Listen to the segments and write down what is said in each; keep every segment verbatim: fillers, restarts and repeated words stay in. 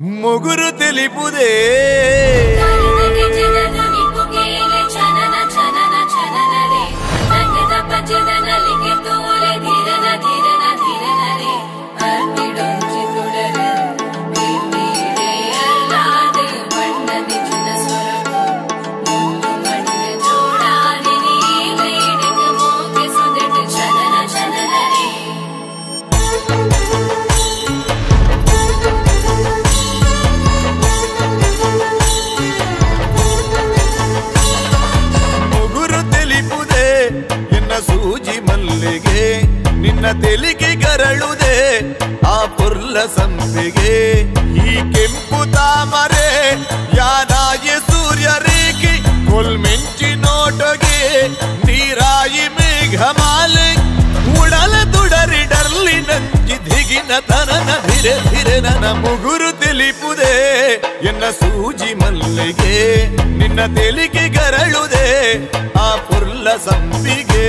ಮೊಗುರು ತಿಳಿಪುದೇ ಸೂಜಿ ಮಲ್ಲಿಗೆ ನಿನ್ನ ತೆಲಿಗೆ ಗರಳುದೆ ಆ ಪುರ್ಲ ಸಂಪಿಗೆ ಈ ಕೆಂಪು ತಾಮರೆ ಯಾನಾಗಿ ಸೂರ್ಯ ರೇಖೆ ಕೊಲ್ಮೆಂಚಿ ನೋಟಗೆ ನೀರಾಯಿ ಮೇಘಮಾಲೆ ಉಡಲ ದುಡರಿ ಡರ್ಲಿ ನಂಜಿ ದಿಗಿನ ತನನ ಧಿರೆ ಧಿರೆ ನನ್ನ ಮುಗುರು ತಿಳಿಪುದೆ ಎನ್ನ ಸೂಜಿ ಮಲ್ಲಿಗೆ ನಿನ್ನ ತೆಲಿಗೆ ಗರಳುದೆ ಆ ಪುರ್ಲ ಸಂಪಿಗೆ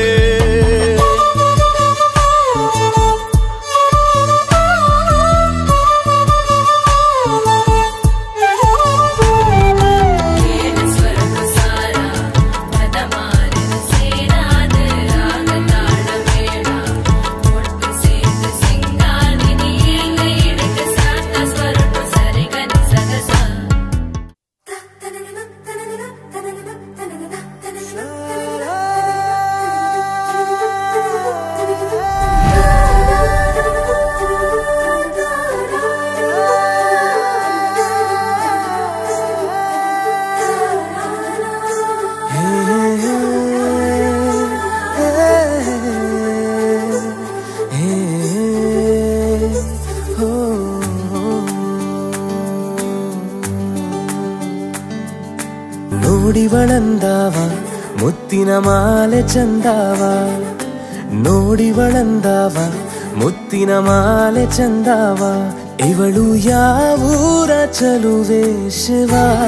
ನೋಡಿವಳಂದಾವ ಮುತ್ತಿನ ಮಾಲೆ ಚಂದಾವ ನೋಡಿವಳಂದಾವ ಮುತ್ತಿನ ಮಾಲೆ ಚಂದಾವ ಇವಳು ಯಾವೂರ ಚಲುವೆ ಶಿವ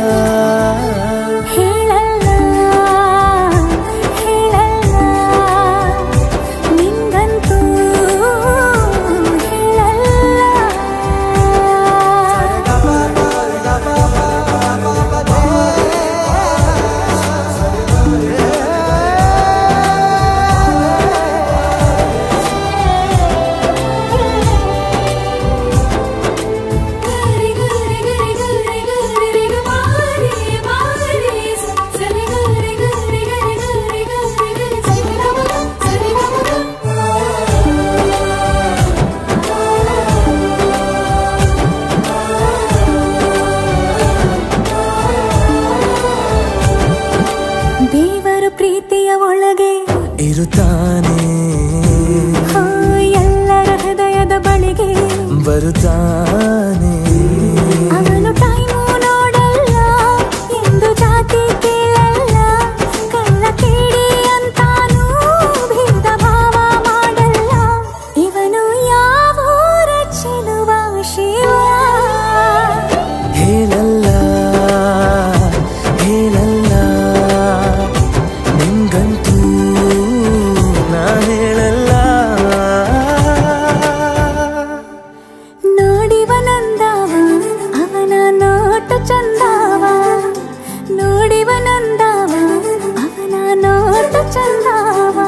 ಇರುತ್ತಾನೆ ಎಲ್ಲರ ಹೃದಯದ ಬಳಿಗೆ ಬರುತ್ತಾನೆ ಅವನು ಟೈಮು ನೋಡಲ್ಲ ಎಂದು ಜಾತಿ ಕೇಳಲ್ಲ ಕಳ್ಳ ಕೇಳಿ ಅಂತಾನೂ ಭೇದ ಭಾವ ಮಾಡಲ್ಲ ಇವನು ಯಾವೂರ ಚೆಲುವ ಶಿವ ಹೇಳಲ್ಲ ಹೇಳಲ್ಲ ನಿಂಗಂತೂ ಹೇಳಲ್ಲ ನೋಡಿವನಂದವ ಅವನ ನೋಟ ಚಂದವ ನೋಡಿವನಂದವ ಅವನ ನೋಟ ಚಂದವ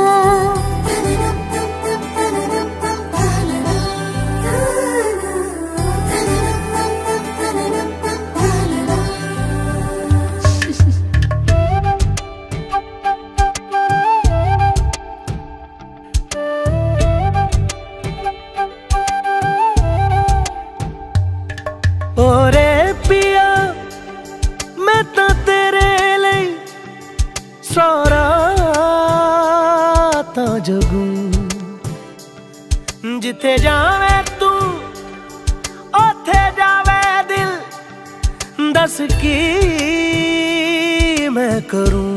ओरे पिया मैं तो तेरे लिए सारा तो जगूं जिथे जावे तू ओथे जावे दिल दस की मैं करूं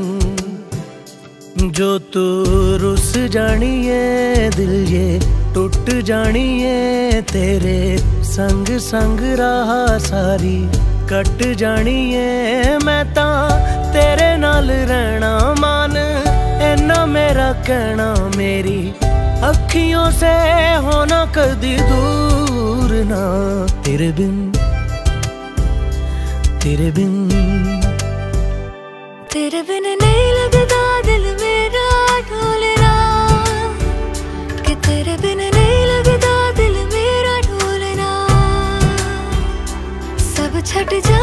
जो तू रुस जानिए दिल ये टूट जानिए तेरे संग संग रहा सारी कट जानिए मैं ता तेरे नाल रहना मान इन्ना मेरा कहना मेरी अखियों से होना कदी दूर ना तेरे बिन तेरे बिन तेरे बिन नहीं लगता दिल मेरा ढोलना, कि तेरे बिन नहीं लगता दिल मेरा ढोलना। सब छट जा